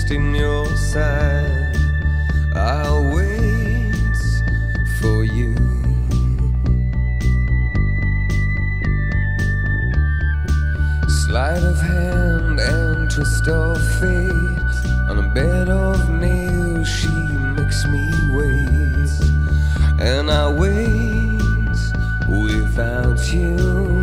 lost in your side. I'll wait for you. Sleight of hand and twist of fate. On a bed of nails she makes me wait. And I wait without you.